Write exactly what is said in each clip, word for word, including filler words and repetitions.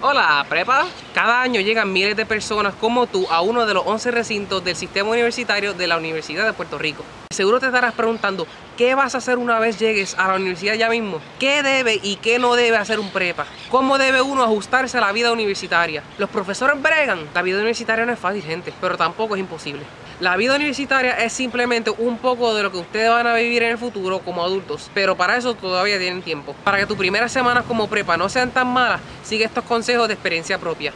Hola, prepa. Cada año llegan miles de personas como tú a uno de los once recintos del sistema universitario de la Universidad de Puerto Rico. Seguro te estarás preguntando, ¿qué vas a hacer una vez llegues a la universidad ya mismo? ¿Qué debe y qué no debe hacer un prepa? ¿Cómo debe uno ajustarse a la vida universitaria? ¿Los profesores bregan? La vida universitaria no es fácil, gente, pero tampoco es imposible. La vida universitaria es simplemente un poco de lo que ustedes van a vivir en el futuro como adultos, pero para eso todavía tienen tiempo. Para que tus primeras semanas como prepa no sean tan malas, sigue estos consejos de experiencia propia.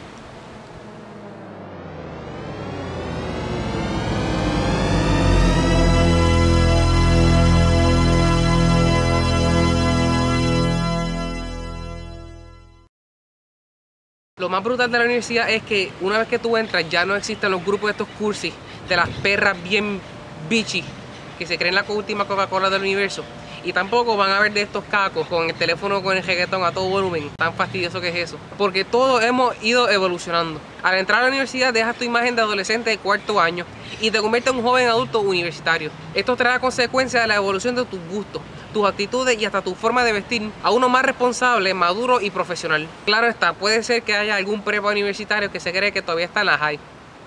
Lo más brutal de la universidad es que una vez que tú entras ya no existen los grupos de estos cursis de las perras bien bichi que se creen la última Coca-Cola del universo. Y tampoco van a ver de estos cacos con el teléfono con el reggaetón a todo volumen. Tan fastidioso que es eso. Porque todos hemos ido evolucionando. Al entrar a la universidad dejas tu imagen de adolescente de cuarto año y te conviertes en un joven adulto universitario. Esto trae consecuencias de la evolución de tus gustos, tus actitudes y hasta tu forma de vestir a uno más responsable, maduro y profesional. Claro está, puede ser que haya algún prepa universitario que se cree que todavía está en la high.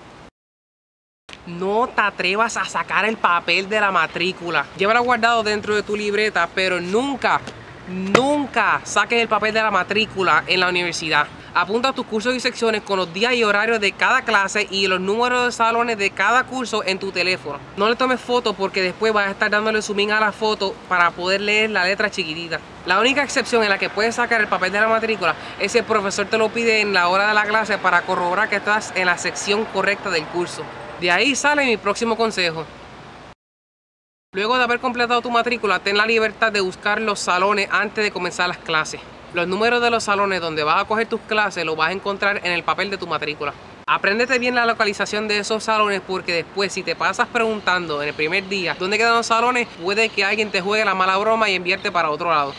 No te atrevas a sacar el papel de la matrícula. Llévalo guardado dentro de tu libreta, pero nunca, nunca saques el papel de la matrícula en la universidad. Apunta tus cursos y secciones con los días y horarios de cada clase y los números de salones de cada curso en tu teléfono. No le tomes fotos porque después vas a estar dándole zoom in a la foto para poder leer la letra chiquitita. La única excepción en la que puedes sacar el papel de la matrícula es si el profesor te lo pide en la hora de la clase para corroborar que estás en la sección correcta del curso. De ahí sale mi próximo consejo. Luego de haber completado tu matrícula, ten la libertad de buscar los salones antes de comenzar las clases. Los números de los salones donde vas a coger tus clases los vas a encontrar en el papel de tu matrícula. Apréndete bien la localización de esos salones porque después si te pasas preguntando en el primer día dónde quedan los salones, puede que alguien te juegue la mala broma y enviarte para otro lado.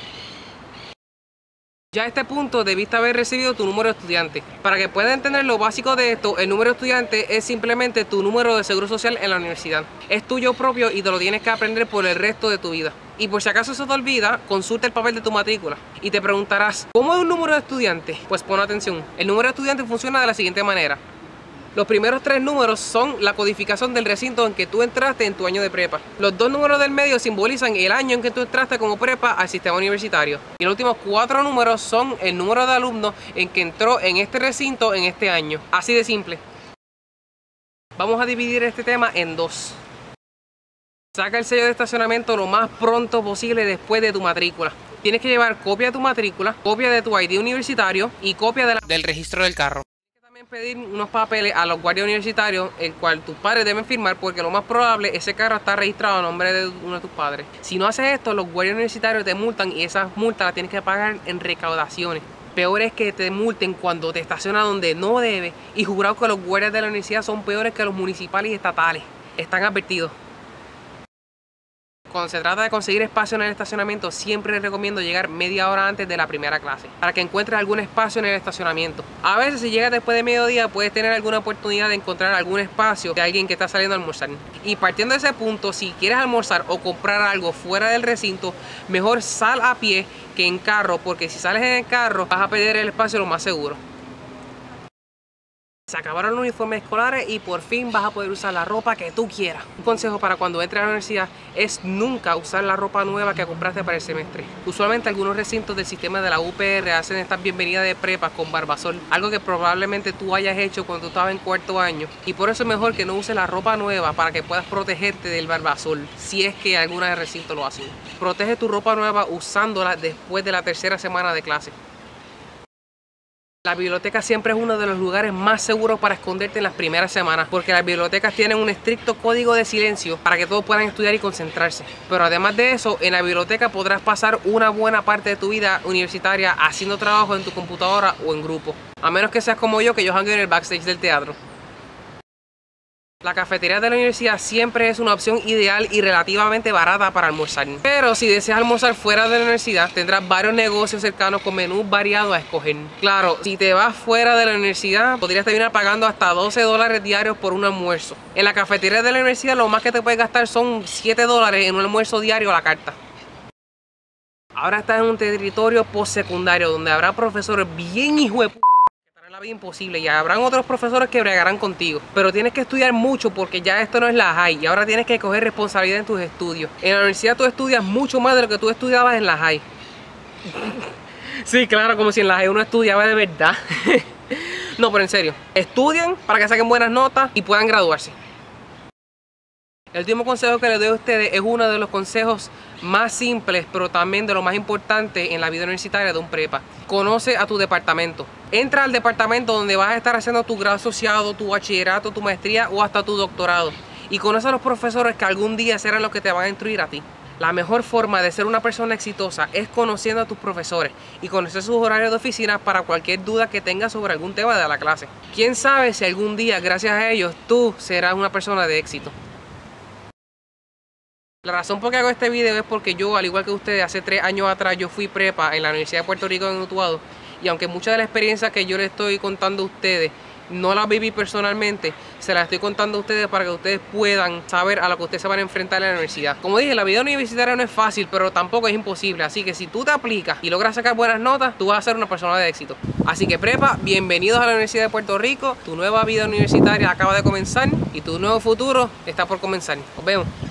Ya a este punto debiste haber recibido tu número de estudiante. Para que puedas entender lo básico de esto, el número de estudiante es simplemente tu número de seguro social en la universidad. Es tuyo propio y te lo tienes que aprender por el resto de tu vida. Y por si acaso se te olvida, consulta el papel de tu matrícula. Y te preguntarás, ¿cómo es un número de estudiante? Pues pon atención, el número de estudiante funciona de la siguiente manera. Los primeros tres números son la codificación del recinto en que tú entraste en tu año de prepa. Los dos números del medio simbolizan el año en que tú entraste como prepa al sistema universitario. Y los últimos cuatro números son el número de alumnos en que entró en este recinto en este año. Así de simple. Vamos a dividir este tema en dos. Saca el sello de estacionamiento lo más pronto posible después de tu matrícula. Tienes que llevar copia de tu matrícula, copia de tu I D universitario y copia de la del registro del carro. Pedir unos papeles a los guardias universitarios, el cual tus padres deben firmar porque lo más probable ese carro está registrado a nombre de uno de tus padres. Si no haces esto, los guardias universitarios te multan y esas multas las tienes que pagar en recaudaciones. Peor es que te multen cuando te estacionas donde no debes y jurado que los guardias de la universidad son peores que los municipales y estatales. Están advertidos. Cuando se trata de conseguir espacio en el estacionamiento, siempre les recomiendo llegar media hora antes de la primera clase para que encuentres algún espacio en el estacionamiento. A veces si llegas después de mediodía puedes tener alguna oportunidad de encontrar algún espacio de alguien que está saliendo a almorzar. Y partiendo de ese punto, si quieres almorzar o comprar algo fuera del recinto, mejor sal a pie que en carro, porque si sales en el carro vas a perder el espacio lo más seguro. Se acabaron los uniformes escolares y por fin vas a poder usar la ropa que tú quieras. Un consejo para cuando entres a la universidad es nunca usar la ropa nueva que compraste para el semestre. Usualmente algunos recintos del sistema de la U P R hacen estas bienvenidas de prepa con barbasol, algo que probablemente tú hayas hecho cuando tú estabas en cuarto año. Y por eso es mejor que no uses la ropa nueva para que puedas protegerte del barbasol, si es que alguna de recintos lo hacen. Protege tu ropa nueva usándola después de la tercera semana de clase. La biblioteca siempre es uno de los lugares más seguros para esconderte en las primeras semanas, porque las bibliotecas tienen un estricto código de silencio para que todos puedan estudiar y concentrarse. Pero además de eso, en la biblioteca podrás pasar una buena parte de tu vida universitaria haciendo trabajo en tu computadora o en grupo. A menos que seas como yo, que yo jangueo en el backstage del teatro. La cafetería de la universidad siempre es una opción ideal y relativamente barata para almorzar. Pero si deseas almorzar fuera de la universidad, tendrás varios negocios cercanos con menús variados a escoger. Claro, si te vas fuera de la universidad, podrías terminar pagando hasta doce dólares diarios por un almuerzo. En la cafetería de la universidad, lo más que te puedes gastar son siete dólares en un almuerzo diario a la carta. Ahora estás en un territorio postsecundario donde habrá profesores bien hijueputas vida imposible y habrán otros profesores que bregarán contigo, pero tienes que estudiar mucho porque ya esto no es la high y ahora tienes que coger responsabilidad en tus estudios. En la universidad tú estudias mucho más de lo que tú estudiabas en la high. Sí, claro, como si en la high uno estudiaba de verdad. No, pero en serio, estudien para que saquen buenas notas y puedan graduarse. El último consejo que les doy a ustedes es uno de los consejos más simples, pero también de lo más importante en la vida universitaria de un prepa. Conoce a tu departamento. Entra al departamento donde vas a estar haciendo tu grado asociado, tu bachillerato, tu maestría o hasta tu doctorado. Y conoce a los profesores que algún día serán los que te van a instruir a ti. La mejor forma de ser una persona exitosa es conociendo a tus profesores y conocer sus horarios de oficina para cualquier duda que tengas sobre algún tema de la clase. Quién sabe si algún día, gracias a ellos, tú serás una persona de éxito. La razón por qué hago este video es porque yo, al igual que ustedes, hace tres años atrás yo fui prepa en la Universidad de Puerto Rico en Utuado. Y aunque muchas de las experiencias que yo les estoy contando a ustedes no las viví personalmente, se las estoy contando a ustedes para que ustedes puedan saber a lo que ustedes se van a enfrentar en la universidad. Como dije, la vida universitaria no es fácil, pero tampoco es imposible. Así que si tú te aplicas y logras sacar buenas notas, tú vas a ser una persona de éxito. Así que prepa, bienvenidos a la Universidad de Puerto Rico. Tu nueva vida universitaria acaba de comenzar y tu nuevo futuro está por comenzar. Nos vemos.